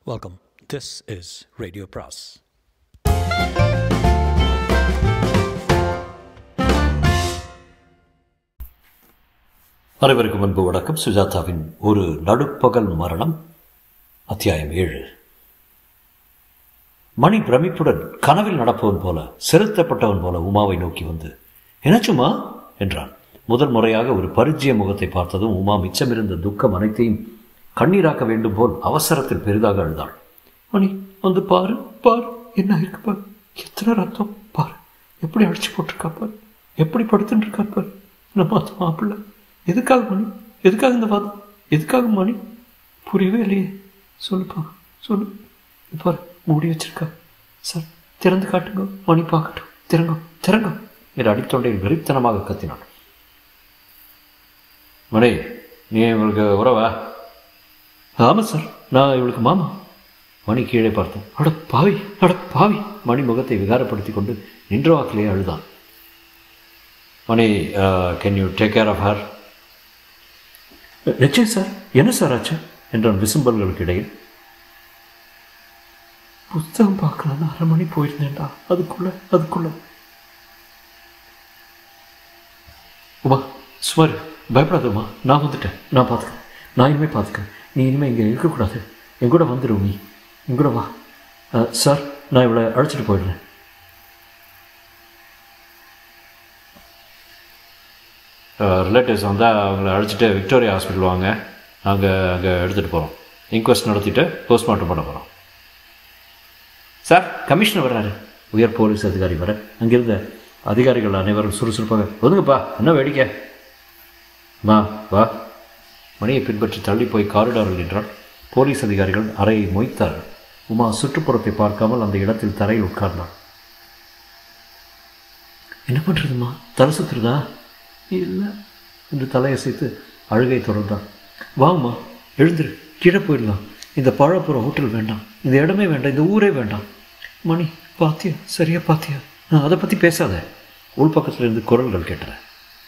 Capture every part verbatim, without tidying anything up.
Welcome. This is RadioPras. அனைவருக்கும் அன்பு வணக்கம். சுஜாதாவின் ஒரு நடுப்பகல் மரணம், அத்தியாயம் ஏழு. மணி பிரமிப்புடன் கனவில் நடப்பவன் போல, செலுத்தப்பட்டவன் போல உமாவை நோக்கி வந்து, என்னாச்சுமா என்றான். முதல் முறையாக ஒரு பரிச்சய முகத்தை பார்த்ததும் உமா மிச்சமிருந்த துக்கம் அனைத்தையும் கண்ணீராக்க வேண்டும் போல் அவசரத்தில் பெரிதாக அழுதாள். மணி, வந்து பாரு பாரு, என்ன இருக்கு பாரு, எத்தனை ரத்தம் பாரு, எப்படி அடிச்சு போட்டிருக்கா பாரு, எப்படி படுத்துட்டு இருக்கா பாரு, நம்ம மாப்பிள்ள. எதுக்காக மணி, எதுக்காக இந்த வாதம், எதுக்காக மணி, புரியவே இல்லையே, சொல்லுப்பா சொல்லு. பாரு, மூடி வச்சிருக்கா சார், திறந்து காட்டுங்க மணி, பார்க்கட்டும், திறங்க திறங்க என்று அடித்தொண்டையில் வெறித்தனமாக கத்தினான். மணி, நீ இவளுக்கு உறவா? ஆமாம் சார், நான் இவளுக்கு மாமா. மணி கீழே பார்த்தேன். அட பாவி, அட பாவி. மணி முகத்தை விகாரப்படுத்தி கொண்டு நின்ற வாக்கிலேயே அழுதான். Mani, can you take care of her? நிச்சயம் சார். என்ன சார் ஆச்சு என்றான் விசும்பல்களுக்கு இடையில். புத்தகம் பார்க்கலான்னு அரை மணி போயிருந்தேன்டா, அதுக்குள்ள அதுக்குள்ள உமா சுமார் பயப்படாதம்மா, நான் வந்துட்டேன், நான் பார்த்துக்கிறேன், நான் இனிமேல் பார்த்துக்கிறேன். நீ இனிமேல் இங்கே இருக்கக்கூடாது, என் கூட வந்துடும், நீ என் கூட வா. சார், நான் இவளை அழைச்சிட்டு போயிடுறேன். ரிலேட்டிவ்ஸ் வந்தால் அவங்கள அழைச்சிட்டு விக்டோரியா ஹாஸ்பிட்டல் வாங்க, நாங்கள் அங்கே எடுத்துகிட்டு போகிறோம், இன்கொஸ்ட் நடத்திட்டு போஸ்ட்மார்ட்டம் பண்ண போகிறோம். சார், கமிஷனர் வர்றாரு. உயர் போலீஸ் அதிகாரி வர அங்கிருந்த அதிகாரிகள் அனைவரும் சுறுசுறுப்பாக, ஒதுங்கப்பா, என்ன வேடிக்கை, மா வா. மணியை பின்பற்றி தள்ளி போய் காரிடாரில் நின்றால் போலீஸ் அதிகாரிகள் அறையை மொய்த்தார்கள். உமா சுற்றுப்புறத்தை பார்க்காமல் அந்த இடத்தில் தரையில் உட்கார்ந்தாள். என்ன பண்ணுறதுமா, தலை சுற்றுறதா? இல்லை என்று தலையசைத்து அழுகை தொடர்ந்தாள். வாங்கம்மா, எழுந்துரு, கீழே போயிடலாம். இந்த பழப்புற ஹோட்டல் வேண்டாம், இந்த இடமே வேண்டாம், இந்த ஊரே வேண்டாம். மணி, பாத்தியா, சரியா பாத்தியா, நான் அதை பற்றி பேசாத. உள் பக்கத்தில் இருந்து குரல்கள் கேட்டேன்.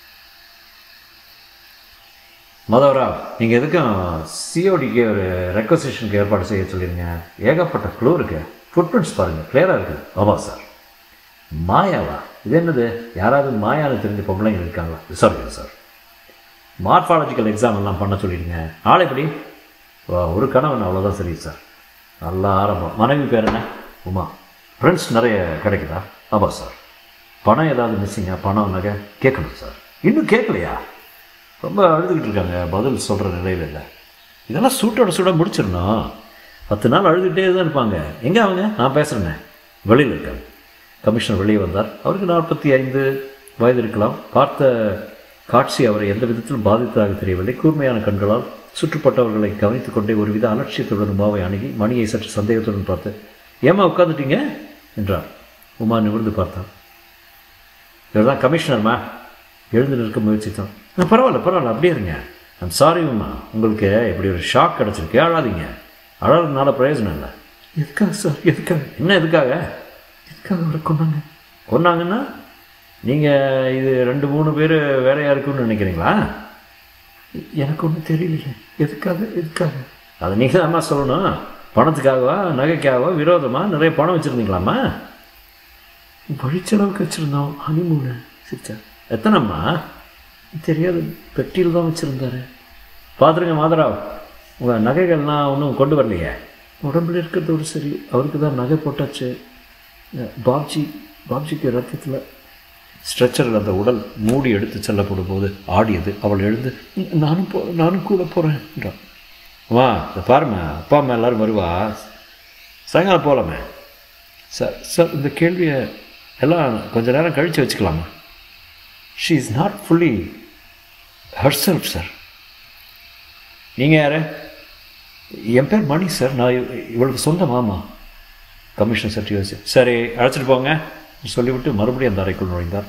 மாதவராவ், நீங்கள் எதுக்கும் சிஓடிக்கு ஒரு ரெக்வசிஷனுக்கு ஏற்பாடு செய்ய சொல்லிடுங்க. ஏகப்பட்ட க்ளூ இருக்குது, ஃபுட் பிரிண்ட்ஸ் பாருங்கள், கிளியராக இருக்குது. ஆமாம் சார். மாயாவா? இது என்னது, யாராவது மாயான்னு தெரிஞ்ச பொம்பளைங்க இருக்காங்களா? விசாரிக்கிறேன் சார். மார்ஃபாலஜிக்கல் எக்ஸாம் எல்லாம் பண்ண சொல்லிடுங்க. நாளை எப்படி? ஒரு கணவன், அவ்வளோதான் சரி சார். நல்லா ஆரம்பம். மனைவி பேர் என்ன? உமா. ஃப்ரெண்ட்ஸ் நிறைய கிடைக்குதா? ஆமாம் சார். பணம் ஏதாவது மிஸ்ஸிங்கா? பணம் நகை கேட்கணும் சார். இன்னும் கேட்கலையா? ரொம்ப அழுதுகிட்டு இருக்காங்க, பதில் சொல்கிற நிலையில் இல்லை. இதெல்லாம் சூட்டோட சூடாக முடிச்சிடணும். பத்து நாள் அழுதுகிட்டே தான் இருப்பாங்க. எங்கே அவங்க? நான் பேசுகிறேன்னே. வெளியில் இருக்காங்க. கமிஷனர் வெளியே வந்தார். அவருக்கு நாற்பத்தி ஐந்து வயது இருக்கலாம். பார்த்த காட்சி அவரை எந்த விதத்திலும் பாதித்ததாக தெரியவில்லை. கூர்மையான கண்களால் சுற்றுப்பட்டவர்களை கவனித்து கொண்டே ஒருவித அலட்சியத்துடன் உமாவை அணுகி மணியை சற்று சந்தேகத்துடன் பார்த்து, ஏமா உட்காந்துட்டீங்க என்றார். உமா நிமிர்ந்து பார்த்தான். இவர் தான் கமிஷனர்மா. எழுந்து நிற்க முயற்சித்தான். பரவாயில்ல பரவாயில்ல, அப்படியே இருங்க. ஐம் சாரி உமா, உங்களுக்கு இப்படி ஒரு ஷாக் கிடச்சிருக்கு, அழாதீங்க. அழாததுனால பிரயோஜனம் இல்லை. எதுக்காக சார், எதுக்காக? என்ன எதுக்காக? எதுக்காக அவரை கொண்டாங்க? கொண்டாங்கன்னா நீங்கள் இது ரெண்டு மூணு பேர் வேலையாக இருக்குன்னு நினைக்கிறீங்களா? எனக்கு ஒன்றும் தெரியலையே. எதுக்காக எதுக்காக? அதை நீங்கள் தான்மா சொல்லணும். பணத்துக்காகவா, நகைக்காகவா, விரோதமாக நிறைய பணம் வச்சுருந்தீங்களாம்மா? வழிச்செலவுக்கு வச்சுருந்தோம். ஹனிமூனு சிரிச்சா. எத்தனைம்மா? தெரியாது, பெட்டியில் தான் வச்சுருந்தாரு. பார்த்துருங்க மாதராவ், உங்கள் நகைகள்லாம் ஒன்றும் கொண்டு வரலையே. உடம்புல இருக்கிறதோடு சரி, அவருக்கு தான் நகை போட்டாச்சு. பாப்ஜி பாப்ஜிக்கு ரத்தத்தில். ஸ்ட்ரெச்சரில் அந்த உடல் மூடி எடுத்து செல்லப்படும் போது ஆடியது. அவள் எழுந்து, நானும் போ நானும் கூட போகிறேன் என்றான். அம்மா, இதை பாரும்மா, அப்பா அம்மா எல்லோரும் வருவா, சாயங்காலம் போகலாமே. சார் சார் இந்த கேள்வியை எல்லாம் கொஞ்சம் நேரம் கழித்து வச்சுக்கலாமா? She is not fully herself sir. நீங்கள் யார்? என் பேர் மணி சார், நான் இவளுக்கு சொந்த மாமா. கமிஷனர் சற்று யோசி, சரி அழைச்சிட்டு போங்க சொல்லிவிட்டு மறுபடியும் அந்த அறைக்குள் நுழைந்தார்.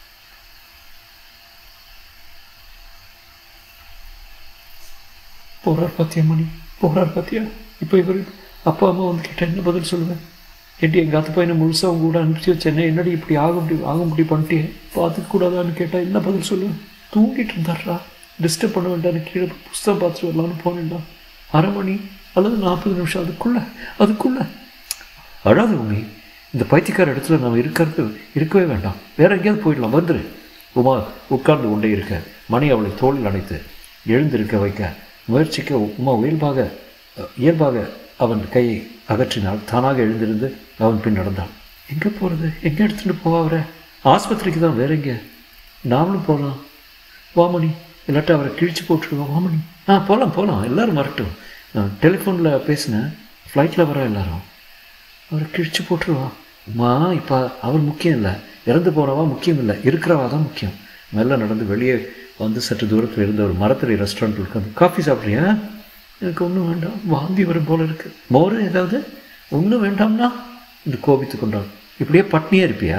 போகிறார் பாத்தியா மணி, போகிறார் பாத்தியா. இப்போ இவர் அப்பா அம்மா வந்து கேட்டால் என்ன பதில் சொல்லுவேன்? எட்டி எங்கள் அத்தை பையனை முழுசாக அவங்க கூட அனுப்பிச்சி வச்சேன். என்னடி இப்படி ஆக முடியும் ஆக முடி பண்ணிட்டே, பார்த்துக்க கூடாதான்னு கேட்டால் என்ன பதில் சொல்லுவேன்? தூங்கிட்டு இருந்தார்ரா, டிஸ்டர்ப் பண்ண வேண்டாம், கீழே புஸ்தகம் பார்த்துட்டு வரலான்னு போனேன்டா. அரை மணி அல்லது நாற்பது நிமிஷம் அதுக்குள்ளே அதுக்குள்ளே அழாது உண்மை. இந்த பைத்தியக்கார இடத்துல நம்ம இருக்கிறது இருக்கவே வேண்டாம். வேற எங்கேயாவது போயிடலாம். வந்துரு. உமா உட்கார்ந்து கொண்டே இருக்க மணி அவளை தோளில் அணைத்து எழுந்திருக்க வைக்க முயற்சிக்க உமா இயல்பாக இயல்பாக அவன் கையை அகற்றினாள். தானாக எழுந்திருந்து அவன் பின் நடந்தான். எங்கே போகிறது? எங்கே எடுத்துகிட்டு போவா அவரை? ஆஸ்பத்திரிக்கு தான். வேற எங்கே? நாமளும் போகலாம். வாமணி. இல்லாட்டா அவரை கிழிச்சு போட்டுருவோம். வாமணி. ஆ போகலாம் போகலாம். எல்லோரும் வரட்டும். டெலிஃபோனில் பேசினேன். ஃப்ளைட்டில் வர எல்லாரும். அவரை கிழிச்சு போட்டுருவா. அம்மா இப்போ அவர் முக்கியம் இல்லை. இறந்து போனவா முக்கியம் இல்லை. இருக்கிறவா தான் முக்கியம். மெல்ல நடந்து வெளியே வந்து சற்று தூரத்தில் இருந்த ஒரு மரத்தடி ரெஸ்டாரண்ட் உட்காந்து காஃபி சாப்பிட்றியா? எனக்கு ஒன்றும் வேண்டாம். வாந்தி வரும் போல இருக்கு. மோர் ஏதாவது? ஒன்றும் வேண்டாம்னா என்று கோபித்து கொண்டான். இப்படியே பட்னியாக இருப்பியா?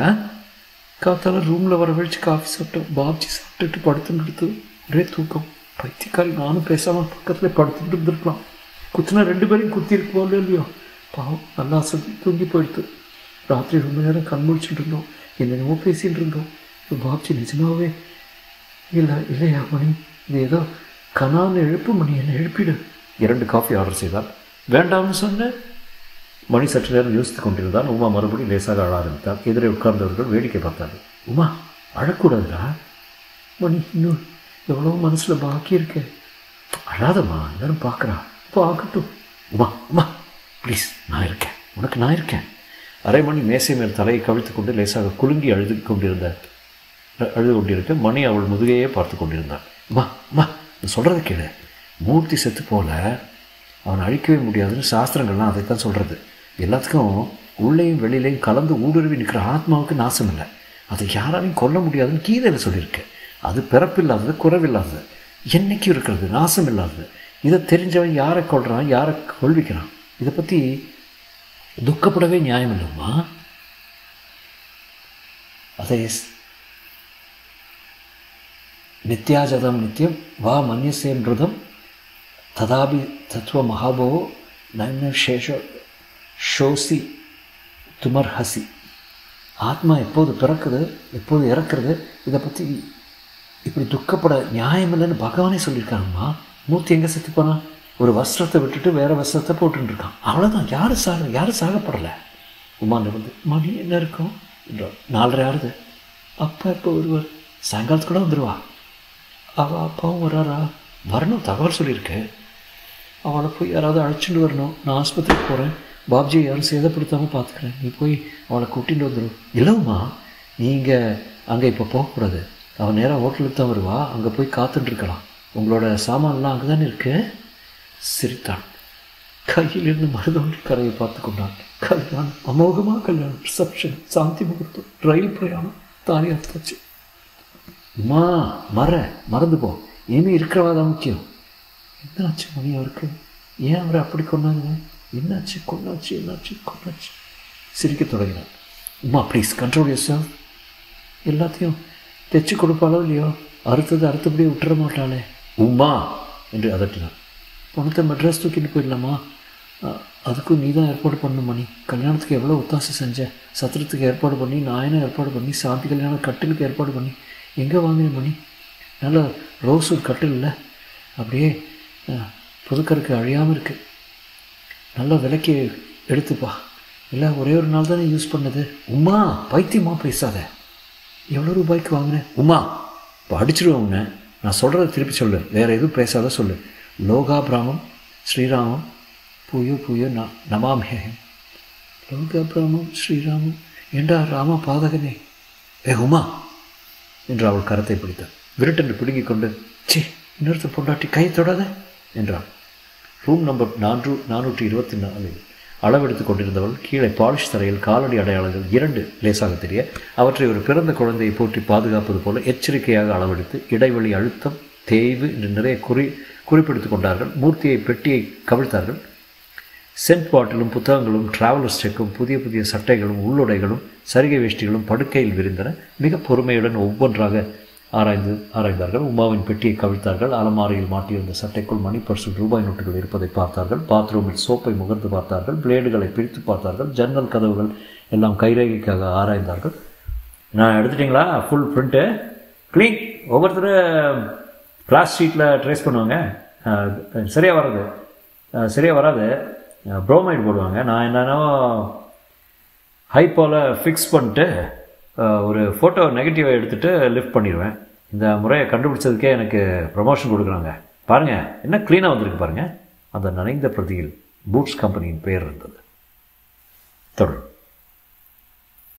காத்தால ரூமில் வர வழிச்சு காஃபி சாப்பிட்டோம். பாப்ஜி சாப்பிட்டுட்டு படுத்துன்னு எடுத்து ஒரே தூக்கம். பைத்தியக்காரி. நானும் பேசாமல் பக்கத்தில் படுத்துட்டு இருந்திருக்கலாம். குத்துனா ரெண்டு பேரையும் குத்தி இருக்குவோம் இல்லையோ. பாவம் நல்லா அசதி தூங்கி போயிடுத்து. ராத்திரி ரொம்ப நேரம் கண் முழிச்சுட்டு இருந்தோம். என்னென்னமோ பேசிகிட்டு இருந்தோம். பாப்ஜி நிஜமாவே இல்லை இல்லையா மணி? இது ஏதோ கனான்னு எழுப்பு மணி. என்னை எழுப்பிடு. இரண்டு காஃபி ஆர்டர் செய்தால். வேண்டாம்னு சொன்னேன். மணி சற்று நேரம் யோசித்து கொண்டிருந்தான். உமா மறுபடியும் லேசாக அழ ஆரம்பித்தார். எதிரே உட்கார்ந்தவர்கள் வேடிக்கை பார்த்தார்கள். உமா அழக்கூடாதுடா மணி. இன்னும் எவ்வளோ மனசில் பாக்கி இருக்கு. அழாதம்மா. எல்லாரும் பார்க்குறா. பார்க்கட்டும். உமா உமா ப்ளீஸ். நான் இருக்கேன். உனக்கு நான் இருக்கேன். அரை மணி மேசை மேல் தலையை கவிழ்த்து கொண்டு லேசாக குலுங்கி அழுது கொண்டிருந்த அழுது கொண்டிருக்க மணி அவள் முதுகையே பார்த்து கொண்டிருந்தான். அம்மா அம்மா சொல்கிறத கேளு. மூர்த்தி செத்து போல அவன் அழிக்கவே முடியாதுன்னு சாஸ்திரங்கள்லாம் அதைத்தான் சொல்கிறது. எல்லாத்துக்கும் உள்ளேயும் வெளியிலையும் கலந்து ஊடுருவி நிற்கிற ஆத்மாவுக்கு நாசம் இல்லை. அதை யாராலையும் கொல்ல முடியாதுன்னு கீதையில் சொல்லியிருக்கு. அது பிறப்பில்லாதது, குறைவில்லாதது, என்றைக்கும் இருக்கிறது, நாசம் இல்லாதது. இதை தெரிஞ்சவன் யாரை கொள்கிறான், யாரை கொள்விக்கிறான். இதை பற்றி துக்கப்படவே நியாயம் இல்லைம்மா. அதை நித்யாஜதம் நித்தியம் வா மன்யசேமிருதம் ததாபி தத்துவ மகாபவோ நன்ன சேஷ ஷோசி துமர்ஹசி. ஆத்மா எப்போது பிறக்குது, எப்போது இறக்குறது, இதை பற்றி இப்படி துக்கப்பட நியாயம் இல்லைன்னு பகவானே சொல்லியிருக்காங்கம்மா. மூர்த்தி எங்கே செத்து போனான்? ஒரு வஸ்திரத்தை விட்டுட்டு வேறு வஸ்திரத்தை போட்டுருக்கான். அவ்வளோதான். யாரும் சாக யாரும் சாகப்படலை. உமா நிறந்து மணி என்ன இருக்கும் என்றார். நாலரை ஆறுது. அப்பா எப்போ வருவார்? சாயங்காலத்து கூட வந்துடுவா. அவள் அப்பாவும் வராரா? வரணும். தகவல் சொல்லியிருக்கு. அவளை போய் யாராவது அழைச்சிட்டு வரணும். நான் ஆஸ்பத்திரிக்கு போகிறேன். பாப்ஜி யாரும் சேதப்படுத்தாமல் பார்த்துக்கிறேன். நீ போய் அவளை கூட்டிகிட்டு வந்துடும். இல்லைம்மா, நீங்கள் அங்கே இப்போ போகக்கூடாது. அவன் நேராக ஹோட்டலுக்கு தான் வருவா. அங்கே போய் காத்துட்டுருக்கலாம். உங்களோட சாமான்லாம் அங்கே தானே இருக்கு. சிரித்தான். கையிலிருந்து மருதொன்று கரையை பார்த்து கொண்டான். கல்யாணம், அமோகமாக கல்யாணம், ரிசப்ஷன், சாந்தி முகூர்த்தம், ரயில் பிரயாணம், தானே அத்தாச்சு. அம்மா மற மறந்து போ. இனிமேல் இருக்கிறவா தான் முக்கியம். என்னாச்சு மணி அவருக்கு? ஏன் அவரை அப்படி கொண்டாங்க? என்னாச்சு? கொண்டாச்சு என்னாச்சு கொண்டாச்சு சிரிக்க தொடங்கினான். Uma please control yourself. எல்லாத்தையும் தைச்சு கொடுப்பாளோ இல்லையோ, அறுத்தது அறுத்தபடியே விட்டுற மாட்டாளே. உமா என்று அதட்டினான். பணத்தை மெட்ராஸ் தூக்கிட்டு போயிடலாமா? அதுக்கும் நீ தான் ஏற்பாடு பண்ணணும் மணி. கல்யாணத்துக்கு எவ்வளோ ஒத்தாசை செஞ்சேன். சத்திரத்துக்கு ஏற்பாடு பண்ணி, நாயனை ஏற்பாடு பண்ணி, சாந்தி கல்யாணம் கட்டிலுக்கு ஏற்பாடு பண்ணி. எங்கே வாங்கினேன் மணி? நல்லா ரோஸுட் கட்டில் இல்லை, அப்படியே புதுக்கருக்கு அழியாமல் இருக்குது. நல்லா விலைக்கு எடுத்துப்பா. இல்லை ஒரே ஒரு நாள் தானே யூஸ் பண்ணது. உமா பைத்தியமா பேசாத. எவ்வளோ ரூபாய்க்கு வாங்கினேன்? உமா இப்போ அடிச்சிடுவேன் உன்னை. நான் சொல்கிறத திருப்பி சொல்லு. வேறு எதுவும் பேசாத சொல்லு. லோகா பிராமம் ஸ்ரீராமம் பூயோ பூயோ ந நமாமே. லோகா பிராமம் ஸ்ரீராமம். ஏண்டா ராம பாதகனே. ஏ உமா என்று அவள் கரத்தை பிடித்தாள். விருட்டென்று பிடுங்கிக் கொண்டு சி இன்னொருத்த பொண்டாட்டி கை தொடாத என்றாள். ரூம் நம்பர் நான்கு நானூற்றி இருபத்தி நாலில் அளவெடுத்து கொண்டிருந்தவள் கீழே பாலிஷ் தரையில் காலடி அடையாளங்கள் இரண்டு லேசாக தெரிய அவற்றை ஒரு பிறந்த குழந்தையை போற்றி பாதுகாப்பது போல எச்சரிக்கையாக அளவெடுத்து இடைவெளி அழுத்தம் தேய்வு என்று நிறைய குறி குறிப்பிடுத்து கொண்டார்கள். மூர்த்தியை பெட்டியை கவிழ்த்தார்கள். சென்ட் பாட்டிலும் புத்தகங்களும் டிராவலர்ஸ் செக்கும் புதிய புதிய சட்டைகளும் உள்ளுடைகளும் சரிகை வேஷ்டிகளும் படுக்கையில் விரிந்தன. மிக பொறுமையுடன் ஒவ்வொன்றாக ஆராய்ந்து ஆராய்ந்தார்கள். உமாவின் பெட்டியை கவிழ்த்தார்கள். அலமாரியில் மாட்டியிருந்த சட்டைக்குள் மணி பர்சில் ரூபாய் நோட்டுகள் இருப்பதை பார்த்தார்கள். பாத்ரூமில் சோப்பை முகர்ந்து பார்த்தார்கள். பிளேடுகளை பிரித்து பார்த்தார்கள். ஜன்னல் கதவுகள் எல்லாம் கைரேகைக்காக ஆராய்ந்தார்கள். நான் எடுத்துட்டிங்களா ஃபுல் பிரிண்ட்டு க்ளீன்? ஒவ்வொருத்தர் கிளாஸ் ஷீட்டில் ட்ரேஸ் பண்ணுவாங்க, சரியாக வர்றது. சரியாக வராது. ப்ரோமைட் போடுவாங்க. நான் என்னென்னா ஹைப்போவில் ஃபிக்ஸ் பண்ணிட்டு ஒரு ஃபோட்டோ நெகட்டிவாக எடுத்துகிட்டு லிஃப்ட் பண்ணிடுவேன். இந்த முறையை கண்டுபிடிச்சதுக்கே எனக்கு ப்ரமோஷன் கொடுக்குறாங்க. பாருங்கள் என்ன க்ளீனாக வந்திருக்கு பாருங்கள். அந்த நனைந்த பிரதியில் பூட்ஸ் கம்பெனியின் பெயர் இருந்தது. தொடரும்.